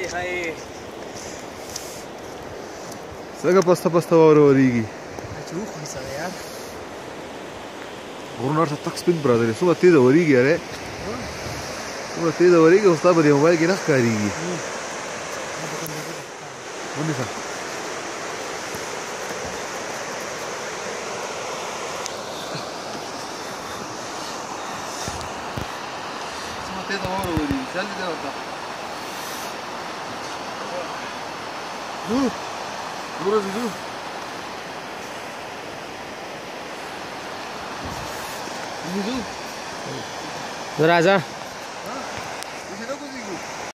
څنګه پسته وروريږي غرونه ته تک سپین برادر څومره تیز وريږي اره څومره تیز وريږي اوس تا په موبایل کې نه ښکارېږي ونیسه څومره تیز وروريږي چل دې ورته राजा